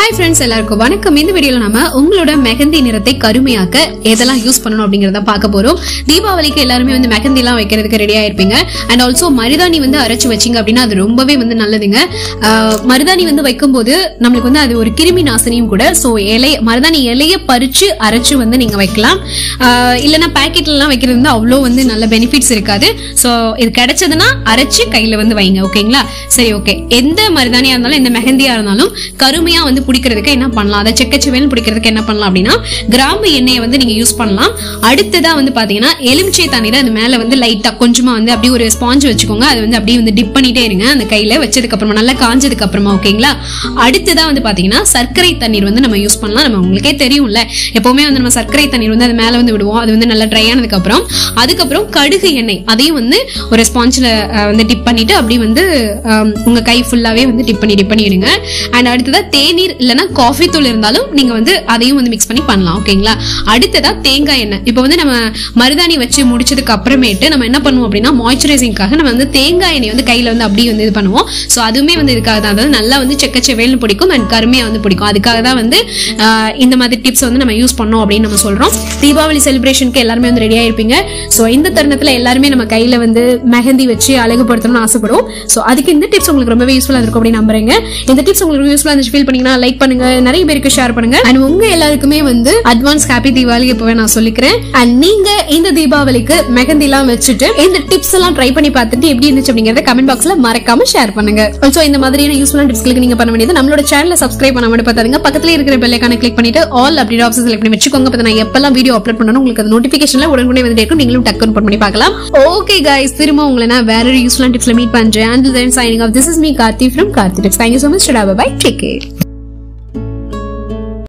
Hi friends, எல்லாருக்கும் வணக்கம். இந்த வீடியோல நாம உங்களோட மெஹந்தி நிறத்தை கருமையாக்க எதெல்லாம் யூஸ் பண்ணணும் அப்படிங்கறத பார்க்க போறோம். தீபாவளிக்கு எல்லாரும் வந்து மெஹந்தி எல்லாம் வைக்கிறதுக்கு ரெடியா இருப்பீங்க. அண்ட் ஆல்சோ மருதாணி வந்து அரைச்சு வச்சீங்க அப்படின்னா அது ரொம்பவே வந்து நல்லதுங்க. மருதாணி வந்து வைக்கும்போது நமக்கு வந்து அது ஒரு கிருமி நாசினியும் கூட. சோ மருதாணி இலைய பறிச்சு அரைச்சு வந்து நீங்க வைக்கலாம். இல்லனா பாக்கெட்ல எல்லாம் வைக்கிறது வந்து அவ்வளோ வந்து நல்ல பெனிஃபிட்ஸ் இருக்காது. சோ இது கிடைச்சதுன்னா அரைச்சு கையில வந்து வைங்க. ஓகேங்களா? சரி, ஓகே. எந்த மருதாணியா இருந்தாலும் எந்த மெஹந்தியா இருந்தாலும் கருமையா வந்து பிடிக்கிறதுக்கு என்ன பண்ணலாம், அதை செக்கச்சவேல் பிடிக்கிறதுக்கு என்ன பண்ணலாம் அப்படின்னா கிராம்பு எண்ணெயை வந்து நீங்க யூஸ் பண்ணலாம். அடுத்ததா வந்து பாத்தீங்கன்னா எலுமிச்சை தண்ணீரை அது மேல வந்து லைட்டா கொஞ்சமா வந்து அப்படியே ஒரு ஸ்பாஞ்ச் வச்சுக்கோங்க. அது வந்து அப்படியே வந்து டிப் பண்ணிட்டே இருங்க அந்த கையில வச்சதுக்கு அப்புறமா, நல்லா காஞ்சதுக்கு அப்புறமா. ஓகேங்களா? அடுத்ததா வந்து பாத்தீங்கன்னா சர்க்கரை தண்ணீர் வந்து நம்ம யூஸ் பண்ணலாம். நம்ம உங்களுக்கே தெரியும்ல, எப்பவுமே வந்து நம்ம சர்க்கரை தண்ணீர் வந்து அது மேல வந்து விடுவோம். அது வந்து நல்லா ட்ரை ஆனதுக்கு அதுக்கப்புறம் கடுகு எண்ணெய் அதையும் வந்து ஒரு ஸ்பாஞ்சில் வந்து டிப் பண்ணிட்டு அப்படி வந்து உங்க கை ஃபுல்லாவே வந்து டிப் பண்ணி எடுங்க. அண்ட் அடுத்ததா தேநீர் இல்லைன்னா காஃபி தூள் இருந்தாலும் நீங்க வந்து அதையும் வந்து மிக்ஸ் பண்ணி பண்ணலாம். ஓகேங்களா? அடுத்ததா தேங்காய் எண்ணெய். இப்போ வந்து நம்ம மருதாணி வச்சு முடிச்சதுக்கு அப்புறமேட்டு நம்ம என்ன பண்ணுவோம் அப்படின்னா மாய்ஸ்சரைசிங்காக நம்ம வந்து தேங்காய் எண்ணெய் வந்து கையில வந்து அப்படியே வந்து இது பண்ணுவோம். ஸோ அதுவுமே வந்து இதுக்காக தான், அதாவது நல்லா வந்து செக்கச்சவேல்னு பிடிக்கும் அண்ட் கருமையா வந்து பிடிக்கும். அதுக்காக தான் வந்து இந்த மாதிரி டிப்ஸ் வந்து நம்ம யூஸ் பண்ணோம் அப்படின்னு நம்ம சொல்றோம். தீபாவளி செலிப்ரேஷனுக்கு எல்லாருமே வந்து ரெடியா இருப்பீங்க. ஸோ இந்த தருணத்துல எல்லாருமே நம்ம கையில வந்து மெஹந்தி வச்சு அழகுபடுத்தணும்னு ஆசைப்படுவோம். ஸோ அதுக்கு இந்த டிப்ஸ் உங்களுக்கு ரொம்பவே யூஸ்ஃபுல்லா இருக்கும் அப்படின்னு நம்புறேங்க. இந்த டிப்ஸ் உங்களுக்கு யூஸ்ஃபுல்லா இருந்துச்சு ஃபீல் பண்ணீங்கன்னா லைக் பண்ணுங்க, நிறைய பேருக்கு ஷேர் பண்ணுங்க. அண்ட் உங்க எல்லாருக்குமே வந்து அட்வான்ஸ் ஹாப்பி தீபாவளி இப்பவே நான் சொல்லிக்கிறேன். அண்ட் நீங்க இந்த தீபாவளிக்கு மெஹந்தி எல்லாம் வச்சுட்டு இந்த டிப்ஸ் எல்லாம் ட்ரை பண்ணி பார்த்துட்டு எப்படி இருந்துச்சு அப்படிங்கறத கமெண்ட் பாக்ஸ்ல மறக்காம ஷேர் பண்ணுங்க. ஆல்சோ இந்த மாதிரியான யூஸ்ஃபுல்லான டிப்ஸ்களுக்கு நீங்க பண்ண வேண்டியது நம்மளோட சேனலை சப்ஸ்கிரைப் பண்ண மட்டும் பார்த்தாங்க, பக்கத்துல இருக்கிற பெல் ஐகானை கிளிக் பண்ணிட்டு ஆல் அப்படி ஆப்ஷன் செலக்ட் பண்ணி வச்சுக்கோங்க. அப்ப நான் எப்பெல்லாம் வீடியோ அப்லோட் பண்ணனும் உங்களுக்கு அது நோட்டிபிகேஷன்ல உடனே வந்து இருக்கும். நீங்களும் டக்குன்னு பண்ணி பார்க்கலாம். ஓகே गाइस, திரும்ப உங்களை நான் வேற ஒரு யூஸ்ஃபுல்லான டிப்ஸ்ல மீட் பண்றேன். Until then, signing off. This is me Karthi from Karthi Tips. Thank you so much. Bye bye. Take care.